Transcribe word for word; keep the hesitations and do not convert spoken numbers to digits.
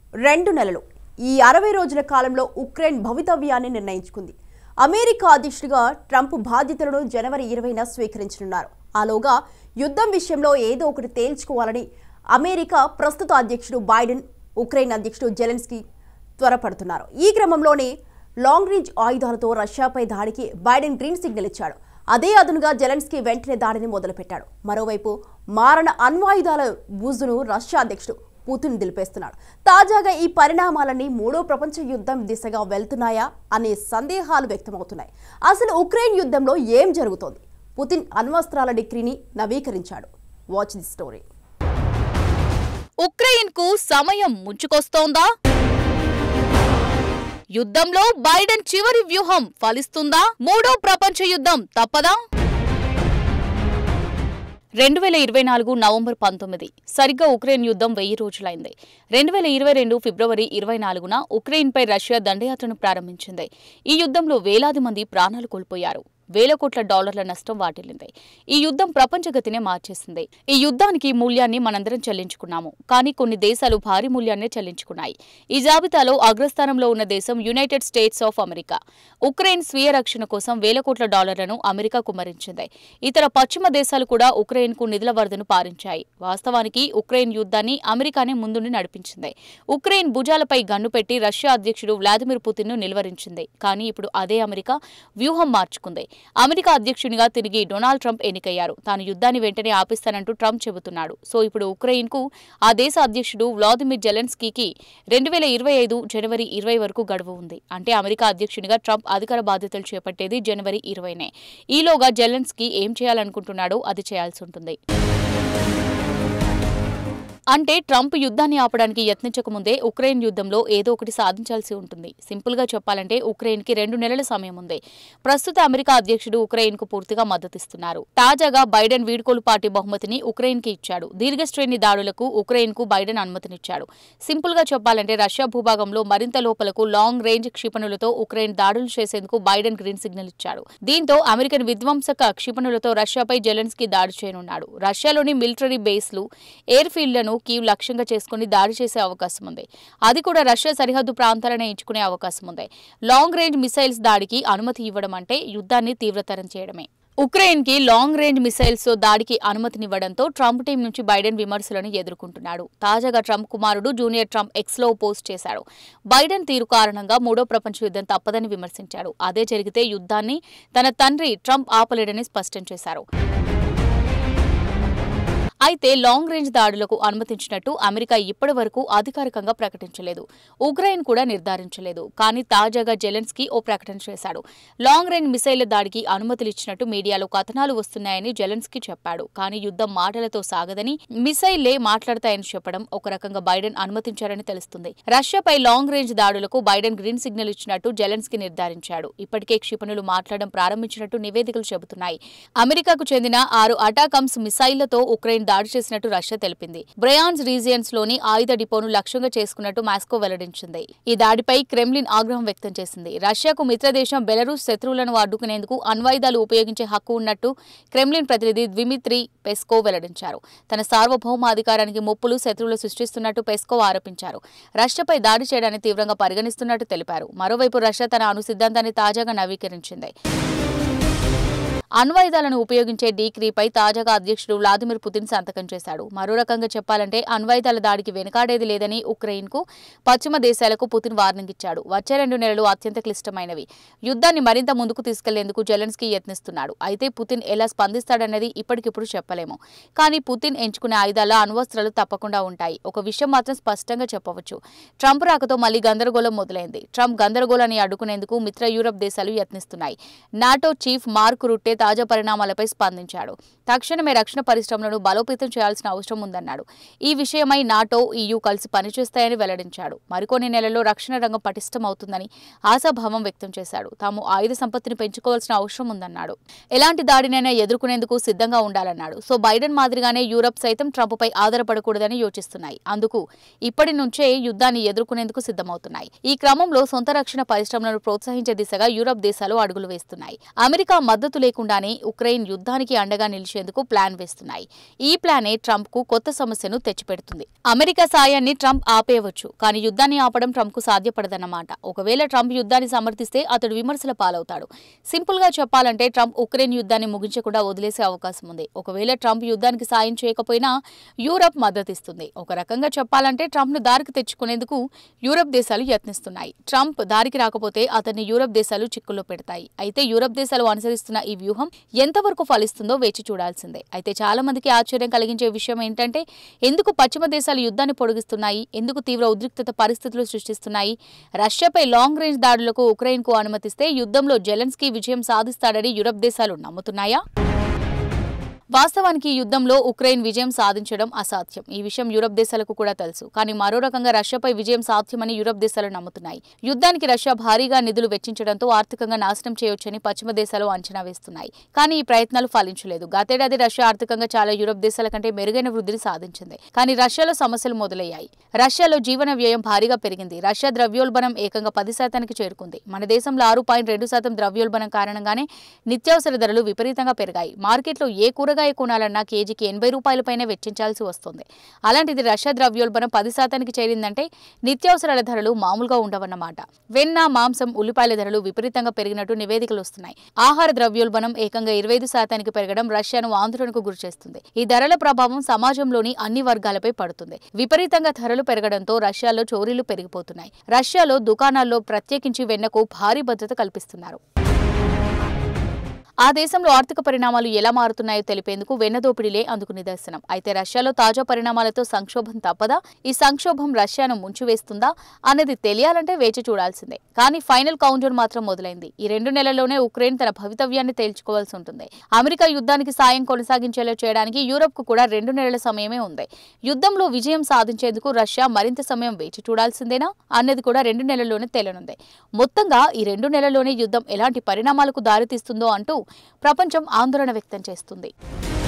రెండు నెలలు ఈ అరవై రోజుల కాలంలో ఉక్రెయిన్ భవితవ్యాన్ని నిర్ణయించుకుంది. అమెరికా అధ్యక్షుడిగా ట్రంప్ బాధ్యతలను జనవరి ఇరవైన స్వీకరించనున్నారు. ఆలోగా యుద్ధం విషయంలో ఏదో ఒకటి తేల్చుకోవాలని అమెరికా ప్రస్తుత అధ్యక్షుడు బైడెన్, ఉక్రెయిన్ అధ్యక్షుడు జెలెన్స్కీ త్వరపడుతున్నారు. ఈ క్రమంలోనే లాంగ్ రేంజ్ ఆయుధాలతో రష్యాపై దాడికి బైడెన్ గ్రీన్ సిగ్నల్ ఇచ్చాడు. అదే అదునుగా జెలెన్స్కీ వెంటనే దాడిని మొదలుపెట్టాడు. మరోవైపు మారణ అణ్వాయుధాల బూజును రష్యా అధ్యక్షుడు పుతిన్ దిలిపేస్తున్నాడు. తాజాగా ఈ పరిణామాలన్నీ మూడో ప్రపంచ యుద్ధం దిశగా వెళ్తున్నాయా అనే సందేహాలు వ్యక్తమవుతున్నాయి. అసలు ఉక్రెయిన్ యుద్ధంలో ఏం జరుగుతోంది? పుతిన్ అణ్వస్త్రాల డిక్రీని నవీకరించాడు. Watch the story. ఉక్రెయిన్ కు సమయం ముంచుకొస్తోందా? యుద్ధంలో బైడెన్ చివరి వ్యూహం ఫలిస్తుందా? మూడో ప్రపంచ యుద్ధం తప్పదా? రెండు వేల ఇరవై నాలుగు నవంబర్ పంతొమ్మిది సరిగ్గా ఉక్రెయిన్ యుద్ధం వెయ్యి రోజులైంది. రెండు వేల ఇరవై రెండు ఫిబ్రవరి ఇరవై నాలుగున ఉక్రెయిన్పై రష్యా దండయాత్రను ప్రారంభించింది. ఈ యుద్ధంలో వేలాది మంది ప్రాణాలు కోల్పోయారు. వేల కోట్ల డాలర్ల నష్టం వాటిల్లింది. ఈ యుద్ధం ప్రపంచగతినే మార్చేసింది. ఈ యుద్ధానికి మూల్యాన్ని మనందరం చెల్లించుకున్నాము, కానీ కొన్ని దేశాలు భారీ మూల్యాన్నే చెల్లించుకున్నాయి. ఈ జాబితాలో అగ్రస్థానంలో ఉన్న దేశం United States of America. Ukraine స్వీయ రక్షణ కోసం వేల కోట్ల డాలర్లను అమెరికా కుమ్మరించింది. ఇతర పశ్చిమ దేశాలు కూడా ఉక్రెయిన్ కు నిధుల వరదను పారించాయి. వాస్తవానికి ఉక్రెయిన్ యుద్ధాన్ని అమెరికానే ముందుండి నడిపించింది. ఉక్రెయిన్ భుజాలపై గన్ను పెట్టి రష్యా అధ్యక్షుడు వ్లాదిమిర్ పుతిన్ ను నిలువరించింది. కానీ ఇప్పుడు అదే అమెరికా వ్యూహం మార్చుకుంది. అమెరికా అధ్యక్షునిగా తిరిగి డొనాల్డ్ ట్రంప్ ఎన్నికయ్యారు. తాను యుద్ధాన్ని వెంటనే ఆపిస్తానంటూ ట్రంప్ చెబుతున్నాడు. సో ఇప్పుడు ఉక్రెయిన్ కు ఆ దేశ అధ్యక్షుడు వ్లాదిమిర్ జెలెన్స్కీకి రెండు వేల ఇరవై ఐదు జనవరి ఇరవై వరకు గడువు ఉంది. అంటే అమెరికా అధ్యక్షునిగా ట్రంప్ అధికార బాధ్యతలు చేపట్టేది జనవరి ఇరవైనే. ఈలోగా జెలెన్స్కీ ఏం చేయాలనుకుంటున్నాడో అది చేయాల్సి ఉంటుంది. అంటే ట్రంప్ యుద్ధాన్ని ఆపడానికి యత్నించకముందే ఉక్రెయిన్ యుద్ధంలో ఏదో ఒకటి సాధించాల్సి ఉంటుంది. సింపుల్ గా చెప్పాలంటే ఉక్రెయిన్ కి రెండు నెలల సమయం ఉంది. ప్రస్తుత అమెరికా అధ్యక్షుడు ఉక్రెయిన్ కు పూర్తిగా మద్దతిస్తున్నారు. తాజాగా బైడెన్ వీడ్కోలు పార్టీ బహుమతిని ఉక్రెయిన్ కి ఇచ్చాడు. దీర్ఘశ్రేణి దాడులకు ఉక్రెయిన్ కు బైడెన్ అనుమతినిచ్చాడు. సింపుల్ గా చెప్పాలంటే రష్యా భూభాగంలో మరింత లోపలకు లాంగ్ రేంజ్ క్షిపణులతో ఉక్రెయిన్ దాడులు చేసేందుకు బైడెన్ గ్రీన్ సిగ్నల్ ఇచ్చాడు. దీంతో అమెరికన్ విధ్వంసక క్షిపణులతో రష్యాపై జెలెన్స్కీ దాడి చేయనున్నాడు. రష్యాలోని మిలిటరీ బేస్లు, ఎయిర్ ఫీల్డ్లను కీవ్ లక్ష్యంగా చేసుకుని దాడి చేసే అవకాశం ఉంది. అది కూడా రష్యా సరిహద్దు ప్రాంతాలనే ఎంచుకునే అవకాశం ఉంది. లాంగ్ రేంజ్ మిసైల్స్ దాడికి అనుమతి ఇవ్వడం అంటే యుద్ధాన్ని తీవ్రతరం చేయడమే. ఉక్రెయిన్ కి లాంగ్ రేంజ్ మిసైల్స్ తో దాడికి అనుమతినివ్వడంతో ట్రంప్ టీం నుంచి బైడెన్ విమర్శలను ఎదుర్కొంటున్నాడు. తాజాగా ట్రంప్ కుమారుడు జూనియర్ ట్రంప్ ఎక్స్ లో పోస్ట్ చేశాడు. బైడెన్ తీరు కారణంగా మూడో ప్రపంచ యుద్ధం తప్పదని విమర్శించాడు. అదే జరిగితే యుద్ధాన్ని తన తండ్రి ట్రంప్ ఆపలేడని స్పష్టం చేశారు. అయితే లాంగ్ రేంజ్ దాడులకు అనుమతించినట్టు అమెరికా ఇప్పటి వరకు అధికారికంగా ప్రకటించలేదు. ఉక్రెయిన్ కూడా నిర్ధారించలేదు. కానీ తాజాగా జెలెన్స్కీ ఓ ప్రకటన చేశాడు. లాంగ్ రేంజ్ మిసైళ్ల దాడికి అనుమతులు ఇచ్చినట్టు మీడియాలో కథనాలు వస్తున్నాయని జెలెన్స్కీ చెప్పాడు. కానీ యుద్ధం మాటలతో సాగదని, మిసైళ్లే మాట్లాడతాయని చెప్పడం ఒక రకంగా బైడెన్ అనుమతించారని తెలుస్తుంది. రష్యాపై లాంగ్ రేంజ్ దాడులకు బైడెన్ గ్రీన్ సిగ్నల్ ఇచ్చినట్టు జెలెన్స్కీ నిర్ధారించాడు. ఇప్పటికే క్షిపణులు మాట్లాడడం ప్రారంభించినట్టు నివేదికలు చెబుతున్నాయి. అమెరికాకు చెందిన ఆరు అటాకమ్స్ మిసైళ్లతో ఉక్రెయిన్ దాడి చేసినట్టు రష్యా తెలిపింది. బ్రయాన్స్ రీజియన్స్ లోని ఆయుధ డిపోను లక్ష్యంగా చేసుకున్నట్టు మాస్కో వెల్లడించింది. ఈ దాడిపై క్రెమ్లిన్ ఆగ్రహం వ్యక్తం చేసింది. రష్యాకు మిత్రదేశం బెలరూస్ శత్రువులను అడ్డుకునేందుకు అణ్వాయుధాలు ఉపయోగించే హక్కు ఉన్నట్టు క్రెమ్లిన్ ప్రతినిధి ద్విమిత్రీ పెస్కోవ్ వెల్లడించారు. తన సార్వభౌమాధికారానికి ముప్పులు శత్రువులు సృష్టిస్తున్నట్టు పెస్కోవ్ ఆరోపించారు. రష్యాపై దాడి చేయడాన్ని తీవ్రంగా పరిగణిస్తున్నట్టు తెలిపారు. మరోవైపు రష్యా తన అణు సిద్ధాంతాన్ని తాజాగా నవీకరించింది. అణ్వాయుధాలను ఉపయోగించే డీక్రీపై తాజాగా అధ్యక్షుడు వ్లాదిమిర్ పుతిన్ సంతకం చేశాడు. మరో రకంగా చెప్పాలంటే అణ్వాయుధాల దాడికి వెనుకాడేది లేదని ఉక్రెయిన్ కు, పశ్చిమ దేశాలకు పుతిన్ వార్నింగ్ ఇచ్చాడు. వచ్చే రెండు నెలలు అత్యంత క్లిష్టమైనవి. యుద్ధాన్ని మరింత ముందుకు తీసుకెళ్లేందుకు జెలెన్స్కీ యత్నిస్తున్నాడు. అయితే పుతిన్ ఎలా స్పందిస్తాడన్నది ఇప్పటికిప్పుడు చెప్పలేము. కానీ పుతిన్ ఎంచుకునే ఆయుధాల అణ్వస్త్రాలు తప్పకుండా ఉంటాయి. ఒక విషయం మాత్రం స్పష్టంగా చెప్పవచ్చు. ట్రంప్ రాకతో మళ్లీ గందరగోళం మొదలైంది. ట్రంప్ గందరగోళాన్ని అడ్డుకునేందుకు మిత్ర యూరప్ దేశాలు యత్నిస్తున్నాయి. నాటో చీఫ్ మార్క్ రుట్టే తాజా పరిణామాలపై స్పందించాడు. తక్షణమే రక్షణ పరిశ్రమలను బలోపేతం చేయాల్సిన అవసరం ఉందన్నాడు. ఈ విషయమై నాటో, ఈయూ కలిసి పనిచేస్తాయని వెల్లడించాడు. మరికొన్ని నెలల్లో రక్షణ రంగం పటిష్టమవుతుందని ఆశాభావం వ్యక్తం చేశాడు. తాము ఆయుధ సంపత్తిని పెంచుకోవాల్సిన అవసరం ఉందన్నాడు. ఎలాంటి దాడినైనా ఎదుర్కొనేందుకు సిద్ధంగా ఉండాలన్నాడు. సో బైడెన్ మాదిరిగానే యూరప్ సైతం ట్రంప్పై ఆధారపడకూడదని యోచిస్తున్నాయి. అందుకు ఇప్పటి నుంచే యుద్ధాన్ని ఎదుర్కొనేందుకు సిద్ధమవుతున్నాయి. ఈ క్రమంలో సొంత రక్షణ పరిశ్రమలను ప్రోత్సహించే దిశగా యూరప్ దేశాలు అడుగులు వేస్తున్నాయి. అమెరికా మద్దతు లేకుండా తెలియకుండానే ఉక్రెయిన్ యుద్ధానికి అండగా నిలిచేందుకు ప్లాన్ వేస్తున్నాయి. ఈ ప్లానే ట్రంప్కు కొత్త సమస్యను తెచ్చిపెడుతుంది. అమెరికా సాయాన్ని ట్రంప్ ఆపేయవచ్చు, కానీ యుద్ధాన్ని ఆపడం ట్రంప్కు సాధ్యపడదన్నమాట. ఒకవేళ ట్రంప్ యుద్ధాన్ని సమర్థిస్తే అతడు విమర్శల పాలవుతాడు. సింపుల్గా చెప్పాలంటే ట్రంప్ ఉక్రెయిన్ యుద్ధాన్ని ముగించకుండా వదిలేసే అవకాశం ఉంది. ఒకవేళ ట్రంప్ యుద్ధానికి సాయం చేయకపోయినా యూరప్ మద్దతిస్తుంది. ఒక రకంగా చెప్పాలంటే ట్రంప్ను దారికి తెచ్చుకునేందుకు యూరప్ దేశాలు యత్నిస్తున్నాయి. ట్రంప్ దారికి రాకపోతే అతన్ని యూరప్ దేశాలు చిక్కుల్లో పెడతాయి. అయితే యూరప్ దేశాలు అనుసరిస్తున్న ఈ వ్యూహం ఎంతవరకు ఫలిస్తుందో వేచి చూడాల్సిందే. అయితే చాలా మందికి ఆశ్చర్యం కలిగించే విషయం ఏంటంటే ఎందుకు పశ్చిమ దేశాలు యుద్ధాన్ని పొడిగిస్తున్నాయి, ఎందుకు తీవ్ర ఉద్రిక్తత పరిస్థితులు సృష్టిస్తున్నాయి. రష్యాపై లాంగ్ రేంజ్ దాడులకు ఉక్రెయిన్కు అనుమతిస్తే యుద్ధంలో జెలెన్స్కీ విజయం సాధిస్తాడని యూరప్ దేశాలు నమ్ముతున్నాయా? వాస్తవానికి ఈ యుద్ధంలో ఉక్రెయిన్ విజయం సాధించడం అసాధ్యం. ఈ విషయం యూరప్ దేశాలకు కూడా తెలుసు. కానీ మరో రకంగా రష్యాపై విజయం సాధ్యమని యూరప్ దేశాలు నమ్ముతున్నాయి. యుద్ధానికి రష్యా భారీగా నిధులు వెచ్చించడంతో ఆర్థికంగా నాశనం చేయొచ్చని పశ్చిమ దేశాలు అంచనా వేస్తున్నాయి. కానీ ఈ ప్రయత్నాలు ఫలించలేదు. గతేడాది రష్యా ఆర్థికంగా చాలా యూరప్ దేశాల కంటే మెరుగైన వృద్ధిని సాధించింది. కానీ రష్యాలో సమస్యలు మొదలయ్యాయి. రష్యాలో జీవన వ్యయం భారీగా పెరిగింది. రష్యా ద్రవ్యోల్బణం ఏకంగా పది శాతానికి చేరుకుంది. మన దేశంలో ఆరు పాయింట్ రెండు శాతం ద్రవ్యోల్బణం కారణంగానే నిత్యావసర ధరలు విపరీతంగా పెరిగాయి. మార్కెట్లో ఏ కూరగాయ కొనాలన్నా కేజీకి ఎనభై రూపాయలపైనే వెచ్చించాల్సి వస్తుంది. అలాంటిది రష్యా ద్రవ్యోల్బణం పది శాతానికి చేరిందంటే నిత్యావసరాల ధరలు మామూలుగా ఉండవన్నమాట. వెన్న, మాంసం, ఉల్లిపాయల ధరలు విపరీతంగా పెరిగినట్టు నివేదికలు వస్తున్నాయి. ఆహార ద్రవ్యోల్బణం ఏకంగా ఇరవై ఐదు శాతానికి పెరగడం రష్యాను ఆందోళనకు గురిచేస్తుంది. ఈ ధరల ప్రభావం సమాజంలోని అన్ని వర్గాలపై పడుతుంది. విపరీతంగా ధరలు పెరగడంతో రష్యాలో చోరీలు పెరిగిపోతున్నాయి. రష్యాలో దుకాణాల్లో ప్రత్యేకించి వెన్నకు భారీ భద్రత కల్పిస్తున్నారు. ఆ దేశంలో ఆర్థిక పరిణామాలు ఎలా మారుతున్నాయో తెలిపేందుకు వెన్న దోపిడీలే అందుకు నిదర్శనం. అయితే రష్యాలో తాజా పరిణామాలతో సంక్షోభం తప్పదా? ఈ సంక్షోభం రష్యాను ముంచివేస్తుందా అనేది తెలియాలంటే వేచి చూడాల్సిందే. కానీ ఫైనల్ కౌంటర్ మాత్రం మొదలైంది. ఈ రెండు నెలల్లోనే ఉక్రెయిన్ తన భవితవ్యాన్ని తేల్చుకోవాల్సి ఉంటుంది. అమెరికా యుద్ధానికి సాయం కొనసాగించేలా చేయడానికి యూరప్ కు కూడా రెండు నెలల సమయమే ఉంది. యుద్ధంలో విజయం సాధించేందుకు రష్యా మరింత సమయం వేచి చూడాల్సిందేనా అన్నది కూడా రెండు నెలల్లోనే తేలనుంది. మొత్తంగా ఈ రెండు నెలల్లోనే యుద్ధం ఎలాంటి పరిణామాలకు దారితీస్తుందో అంటూ ప్రపంచం ఆందోళన వ్యక్తం చేస్తుంది.